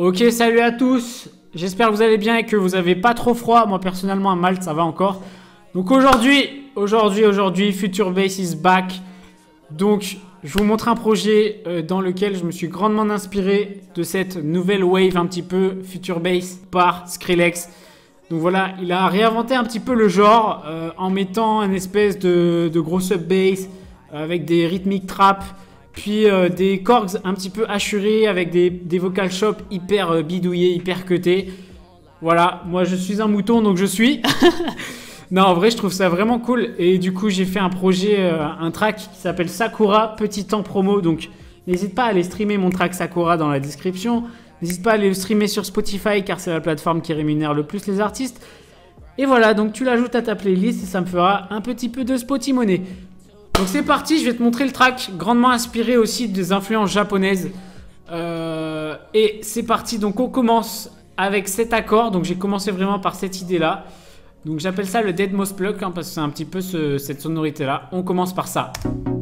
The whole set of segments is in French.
Ok, salut à tous. J'espère que vous allez bien et que vous n'avez pas trop froid. Moi, personnellement, à Malte, ça va encore. Donc aujourd'hui, Future Base is back. Donc, je vous montre un projet dans lequel je me suis grandement inspiré de cette nouvelle wave un petit peu Future Base par Skrillex. Donc voilà, il a réinventé un petit peu le genre en mettant une espèce de gros sub-bass avec des rythmiques trap. Puis des chords un petit peu hachurés avec des vocal chops hyper bidouillés, hyper cutés. Voilà, moi je suis un mouton donc je suis. Non, en vrai je trouve ça vraiment cool. Et du coup j'ai fait un projet, un track qui s'appelle Sakura, petit temps promo. Donc n'hésite pas à aller streamer mon track Sakura dans la description. N'hésite pas à aller le streamer sur Spotify car c'est la plateforme qui rémunère le plus les artistes. Et voilà, donc tu l'ajoutes à ta playlist et ça me fera un petit peu de Spotimoney. Donc c'est parti, je vais te montrer le track, grandement inspiré aussi des influences japonaises. Et c'est parti, donc on commence avec cet accord. Donc j'ai commencé vraiment par cette idée-là. Donc j'appelle ça le Deadmau5 Plug parce que c'est un petit peu cette sonorité-là. On commence par ça.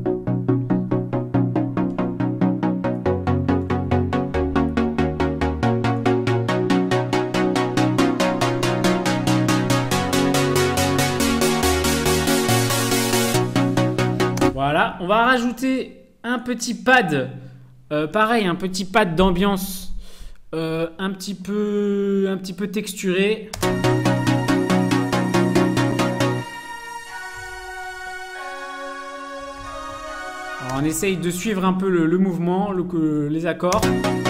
Voilà, on va rajouter un petit pad, pareil, un petit pad d'ambiance un petit peu texturé. Alors, on essaye de suivre un peu le mouvement, les accords.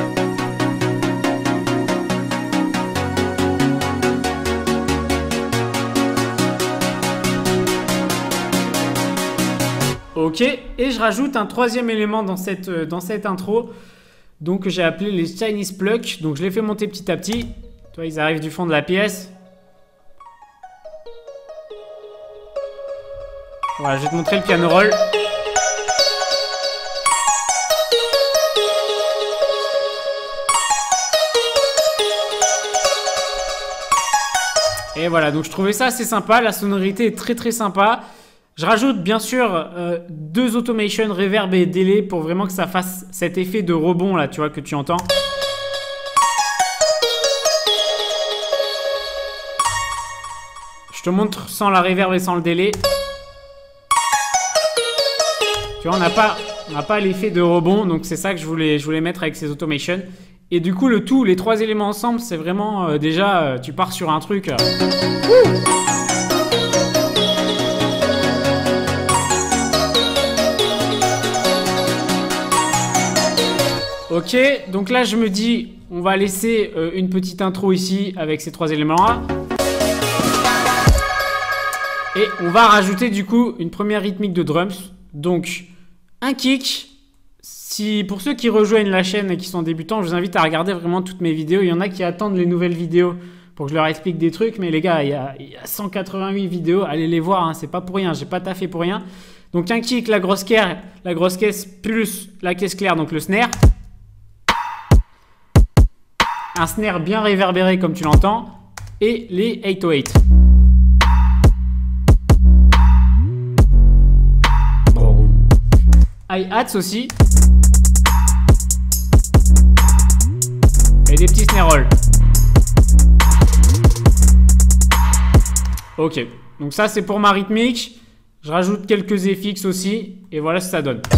Ok, et je rajoute un troisième élément dans cette intro, donc j'ai appelé les Chinese Pluck. Donc je les fais monter petit à petit. Toi, ils arrivent du fond de la pièce. Voilà, je vais te montrer le piano roll. Et voilà, donc je trouvais ça assez sympa, la sonorité est très très sympa. Je rajoute bien sûr deux automation, reverb et delay pour vraiment que ça fasse cet effet de rebond là, tu vois, que tu entends. Je te montre sans la reverb et sans le delay. Tu vois, on n'a pas l'effet de rebond, donc c'est ça que je voulais mettre avec ces automations. Et du coup, les trois éléments ensemble, c'est vraiment déjà, tu pars sur un truc. Ok, donc là je me dis, on va laisser une petite intro ici avec ces trois éléments-là. Et on va rajouter du coup une première rythmique de drums. Donc un kick. Pour ceux qui rejoignent la chaîne et qui sont débutants, je vous invite à regarder vraiment toutes mes vidéos. Il y en a qui attendent les nouvelles vidéos pour que je leur explique des trucs. Mais les gars, il y a 188 vidéos, allez les voir, hein, c'est pas pour rien, j'ai pas taffé pour rien. Donc un kick, la grosse caisse plus la caisse claire, donc le snare. Un snare bien réverbéré comme tu l'entends. Et les 808. Hi-hats aussi. Et des petits snare rolls. Ok, donc ça c'est pour ma rythmique. Je rajoute quelques effets aussi. Et voilà ce que ça donne.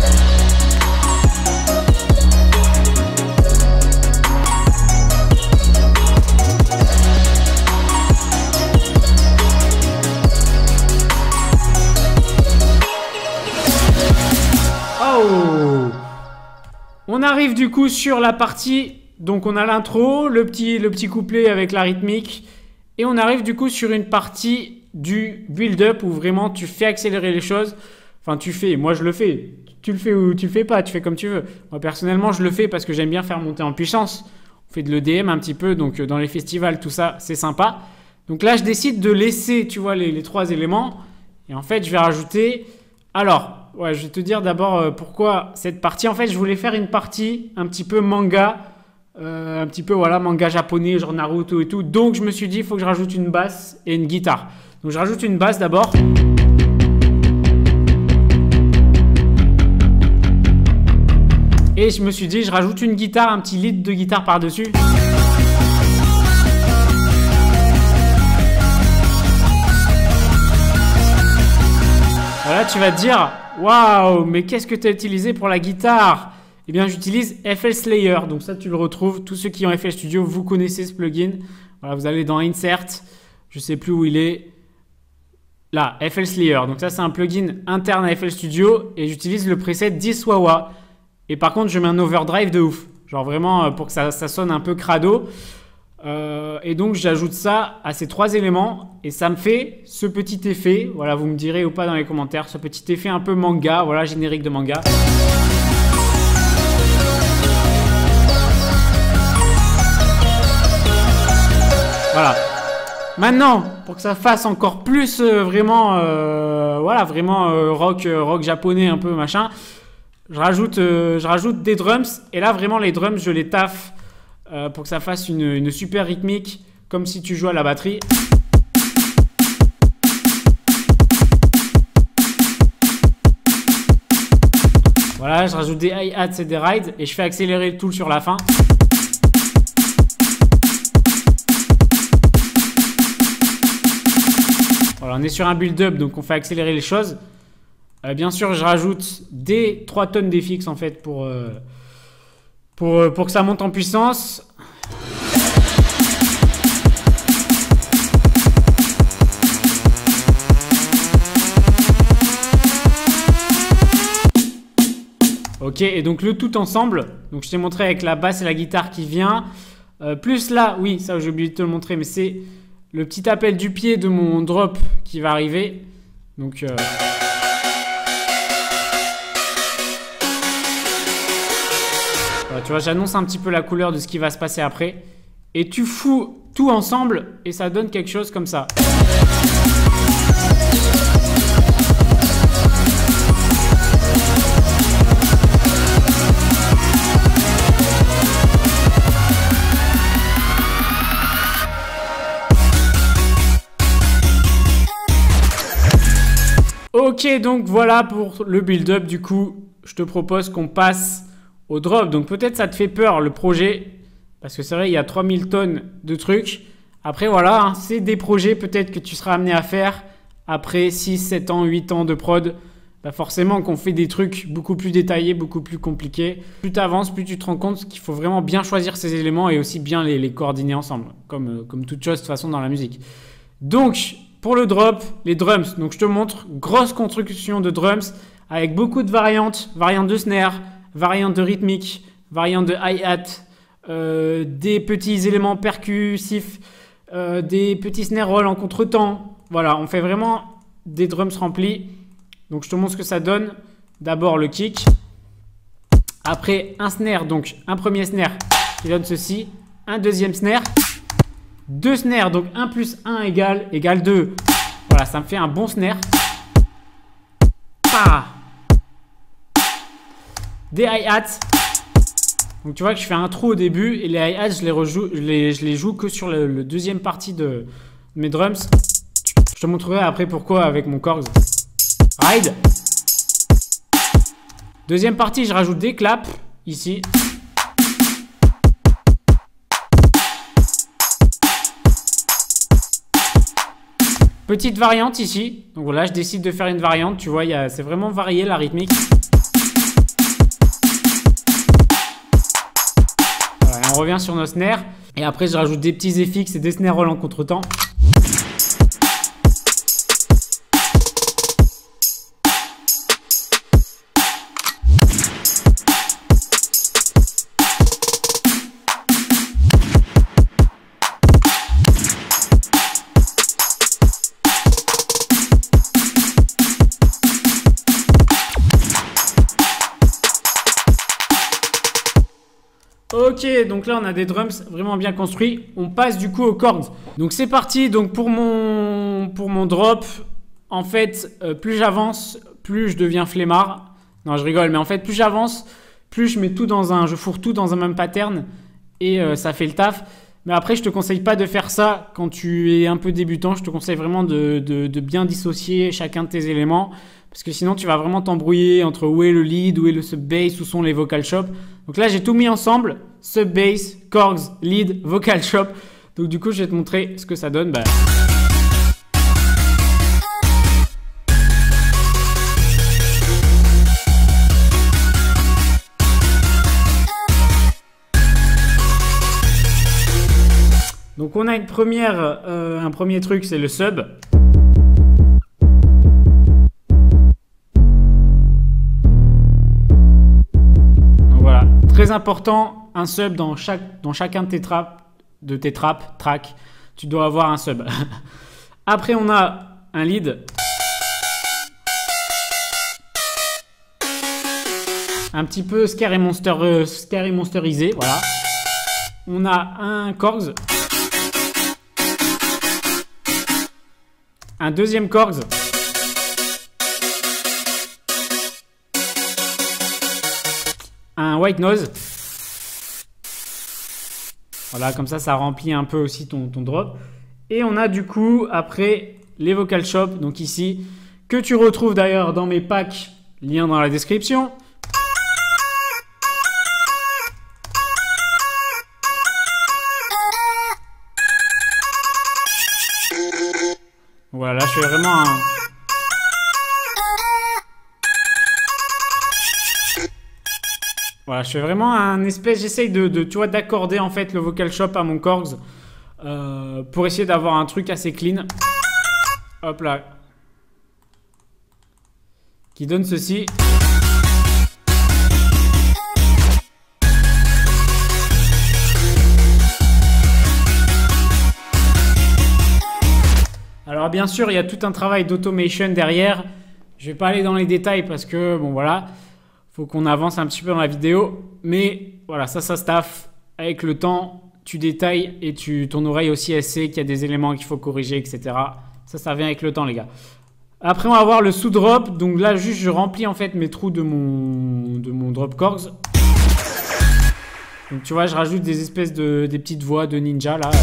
On arrive du coup sur la partie, donc on a l'intro, le petit couplet avec la rythmique, et on arrive du coup sur une partie du build-up où vraiment tu fais accélérer les choses. Enfin moi je le fais, tu le fais ou tu le fais pas, tu fais comme tu veux. Moi personnellement je le fais parce que j'aime bien faire monter en puissance. On fait de l'EDM un petit peu, donc dans les festivals tout ça c'est sympa. Donc là je décide de laisser, tu vois, les trois éléments, et en fait je vais rajouter, alors... Ouais, je vais te dire d'abord pourquoi cette partie. En fait, je voulais faire une partie un petit peu manga, un petit peu voilà, manga japonais, genre Naruto et tout. Donc, je me suis dit, il faut que je rajoute une basse et une guitare. Donc, je rajoute une basse d'abord. Et je me suis dit, je rajoute une guitare, un petit lead de guitare par-dessus. là, tu vas te dire, waouh, mais qu'est-ce que tu as utilisé pour la guitare? Eh bien, j'utilise FL Slayer. Donc ça, tu le retrouves. Tous ceux qui ont FL Studio, vous connaissez ce plugin. Voilà, vous allez dans Insert. Je ne sais plus où il est. Là, FL Slayer. Donc ça, c'est un plugin interne à FL Studio. Et j'utilise le preset 10 wah-wah. Et par contre, je mets un overdrive de ouf. Genre vraiment pour que ça sonne un peu crado. Et donc, j'ajoute ça à ces 3 éléments. Et ça me fait ce petit effet. Voilà, vous me direz ou pas dans les commentaires. Ce petit effet un peu manga. Voilà, générique de manga. Voilà. Maintenant, pour que ça fasse encore plus vraiment, voilà, vraiment rock japonais un peu machin, je rajoute des drums. Et là, vraiment, les drums, je les taffe pour que ça fasse une super rythmique, comme si tu jouais à la batterie. Voilà, je rajoute des hi-hats et des rides et je fais accélérer le tout sur la fin. Voilà, on est sur un build-up, donc on fait accélérer les choses. Bien sûr, je rajoute des 3 tonnes d'FX en fait pour que ça monte en puissance. Ok, et donc le tout ensemble. Donc je t'ai montré avec la basse et la guitare qui vient. Plus là, oui, ça j'ai oublié de te le montrer, mais c'est le petit appel du pied de mon drop qui va arriver. Donc voilà, tu vois, j'annonce un petit peu la couleur de ce qui va se passer après. Et tu fous tout ensemble et ça donne quelque chose comme ça. Ok, donc voilà pour le build-up. Du coup, je te propose qu'on passe au drop. Donc peut-être ça te fait peur le projet, parce que c'est vrai, il y a 3000 tonnes de trucs. Après voilà, hein, c'est des projets peut-être que tu seras amené à faire après 6, 7 ans, 8 ans de prod. Bah forcément qu'on fait des trucs beaucoup plus détaillés, beaucoup plus compliqués. Plus tu avances, plus tu te rends compte qu'il faut vraiment bien choisir ces éléments et aussi bien les coordonner ensemble, comme toute chose de toute façon dans la musique. Donc pour le drop, les drums, donc je te montre, grosse construction de drums avec beaucoup de variantes de snare, variantes de rythmique, variantes de hi-hat, des petits éléments percussifs, des petits snare rolls en contretemps. Voilà, on fait vraiment des drums remplis. Donc je te montre ce que ça donne. D'abord le kick. Après un snare, donc un premier snare qui donne ceci. Un deuxième snare. 2 snares, donc 1 plus 1 égale 2. Voilà, ça me fait un bon snare. Ah. Des hi-hats. Donc tu vois que je fais un trou au début et les hi-hats, je les joue que sur le deuxième partie de mes drums. Je te montrerai après pourquoi avec mon Korgs. Ride. Deuxième partie, je rajoute des claps ici. Petite variante ici. Donc voilà, je décide de faire une variante. Tu vois, c'est vraiment varié la rythmique. Voilà, et on revient sur nos snares. Et après, je rajoute des petits FX et des snare rolls en contretemps. Ok, donc là on a des drums vraiment bien construits. On passe du coup aux cordes. Donc c'est parti. Donc pour mon drop, en fait, plus j'avance, plus je deviens flemmard. Non, je rigole, mais en fait, plus j'avance, plus je mets tout je fourre tout dans un même pattern et ça fait le taf. Mais après, je te conseille pas de faire ça quand tu es un peu débutant. Je te conseille vraiment de bien dissocier chacun de tes éléments. Parce que sinon, tu vas vraiment t'embrouiller entre où est le lead, où est le sub-bass, où sont les vocal chops. Donc là, j'ai tout mis ensemble. Sub-bass, Korgs, lead, vocal chop. Donc du coup, je vais te montrer ce que ça donne. a un premier truc, c'est le sub. Donc voilà, très important, un sub dans chacun de tes tracks, tu dois avoir un sub. Après, on a un lead. Un petit peu scary monsterisé, voilà. On a un chords. Un deuxième chords. Un white noise. Voilà, comme ça remplit un peu aussi ton drop. Et on a du coup, après, les vocal shop, donc ici, que tu retrouves d'ailleurs dans mes packs, lien dans la description. Voilà, là je fais vraiment un... Voilà, je fais vraiment un espèce... J'essaye tu vois, d'accorder en fait le vocal shop à mon chords pour essayer d'avoir un truc assez clean. Hop là. Qui donne ceci. Alors bien sûr, il y a tout un travail d'automation derrière. Je vais pas aller dans les détails parce que, bon voilà, faut qu'on avance un petit peu dans la vidéo. Mais voilà, ça se taffe. Avec le temps, tu détailles et ton oreille aussi, elle sait qu'il y a des éléments qu'il faut corriger, etc. Ça vient avec le temps, les gars. Après, on va voir le sous-drop. Donc là, juste, je remplis en fait mes trous de mon drop chords. Donc tu vois, je rajoute des espèces des petites voix de ninja là.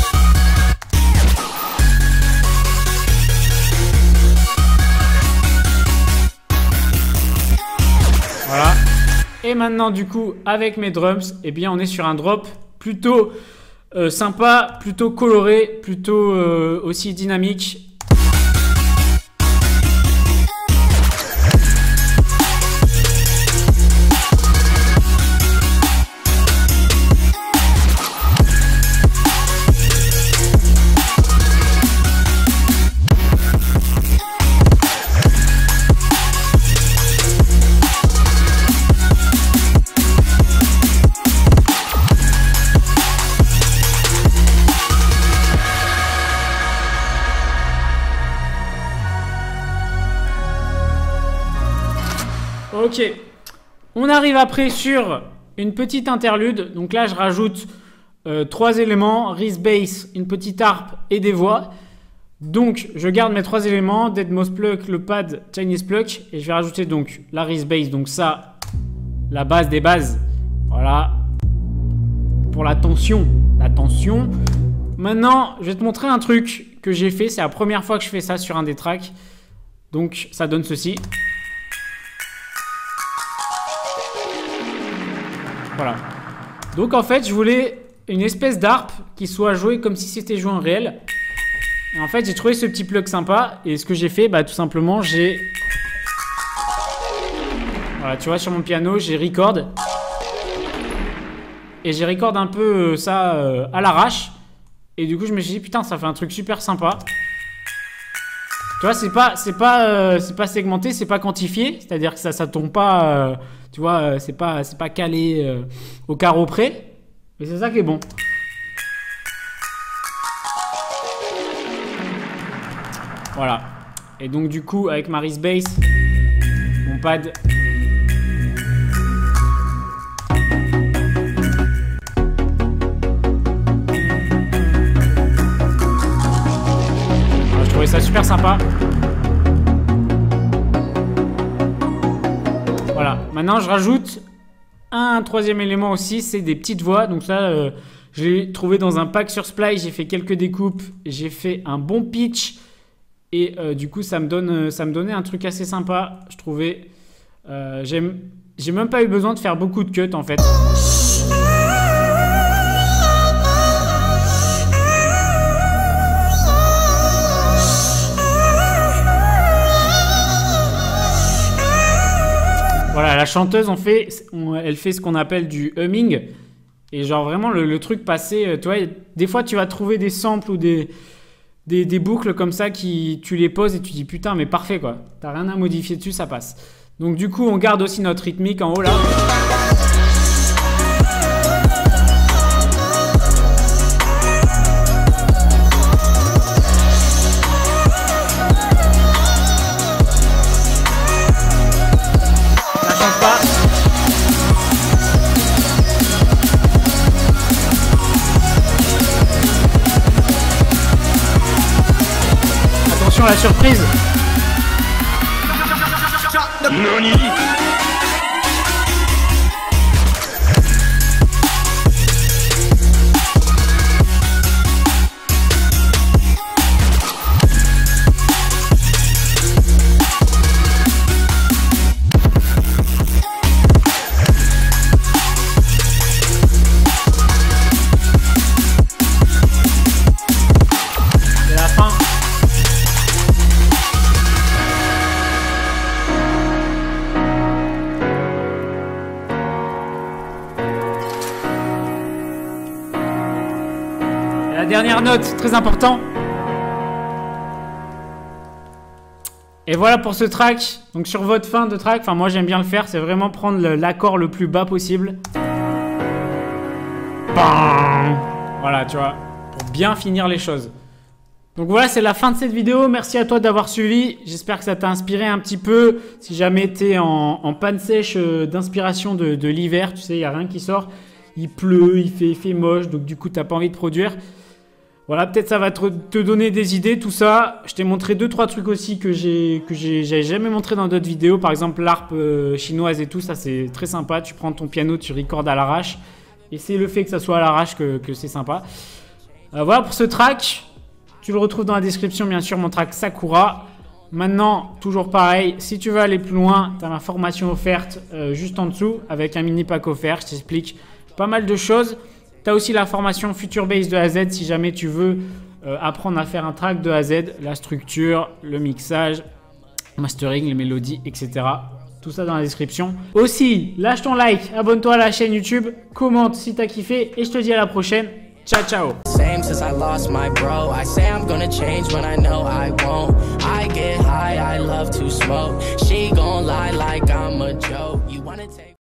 Voilà. Et maintenant, du coup, avec mes drums, eh bien, on est sur un drop plutôt sympa, plutôt coloré, plutôt aussi dynamique. Ok, on arrive après sur une petite interlude. Donc là, je rajoute 3 éléments, Riz Bass, une petite harpe et des voix. Donc, je garde mes 3 éléments, Deadmau5 Pluck, le pad Chinese Pluck. Et je vais rajouter donc la Riz Bass, donc ça, la base des bases. Voilà, pour la tension. Maintenant, je vais te montrer un truc que j'ai fait. C'est la première fois que je fais ça sur un des tracks. Donc, ça donne ceci. Voilà. Donc en fait, je voulais une espèce d'harpe qui soit jouée comme si c'était joué en réel. Et en fait, j'ai trouvé ce petit plug sympa. Et ce que j'ai fait, bah tout simplement, j'ai... Voilà, tu vois, sur mon piano, j'ai record. Et j'ai record un peu ça à l'arrache. Et du coup, je me suis dit, putain, ça fait un truc super sympa. Tu vois, c'est pas segmenté, c'est pas quantifié. C'est-à-dire que ça tombe pas... tu vois, c'est pas calé au carreau près. Mais c'est ça qui est bon. Voilà. Et donc du coup, avec ma Riz Bass, mon pad... Alors, je trouvais ça super sympa. Voilà. Maintenant, je rajoute un troisième élément aussi, c'est des petites voix. Donc ça, je l'ai trouvé dans un pack sur Splice. J'ai fait quelques découpes. J'ai fait un bon pitch. Et du coup, ça me donnait un truc assez sympa, je trouvais. J'ai même pas eu besoin de faire beaucoup de cuts en fait. Voilà, la chanteuse, elle fait ce qu'on appelle du humming. Et genre vraiment le truc passé, tu vois, des fois tu vas trouver des samples ou des boucles comme ça qui tu les poses et tu dis putain mais parfait quoi. T'as rien à modifier dessus, ça passe. Donc du coup on garde aussi notre rythmique en haut là. La surprise. Nani. La dernière note, très important. Et voilà pour ce track. Donc sur votre fin de track, enfin moi j'aime bien le faire, c'est vraiment prendre l'accord le plus bas possible. Bam. Voilà, tu vois, pour bien finir les choses. Donc voilà, c'est la fin de cette vidéo. Merci à toi d'avoir suivi. J'espère que ça t'a inspiré un petit peu. Si jamais tu es en panne sèche d'inspiration de l'hiver, tu sais, il n'y a rien qui sort. Il pleut, il fait moche, donc du coup, tu n'as pas envie de produire. Voilà, peut-être ça va te donner des idées, tout ça. Je t'ai montré 2-3 trucs aussi que j'avais jamais montré dans d'autres vidéos. Par exemple, l'harpe chinoise et tout, ça c'est très sympa. Tu prends ton piano, tu recordes à l'arrache. Et c'est le fait que ça soit à l'arrache que c'est sympa. Voilà pour ce track. Tu le retrouves dans la description, bien sûr, mon track Sakura. Maintenant, toujours pareil, si tu veux aller plus loin, tu as ma formation offerte juste en dessous avec un mini pack offert. Je t'explique pas mal de choses. Tu as aussi la formation Future Bass de A à Z si jamais tu veux apprendre à faire un track de A à Z, la structure, le mixage, mastering, les mélodies, etc. Tout ça dans la description. Aussi, lâche ton like, abonne-toi à la chaîne YouTube, commente si tu as kiffé et je te dis à la prochaine. Ciao, ciao. Same since I lost my bro. I say I'm gonna change when I know I won't. I get high, I love to smoke. She gon' lie like I'm a joke. You wanna take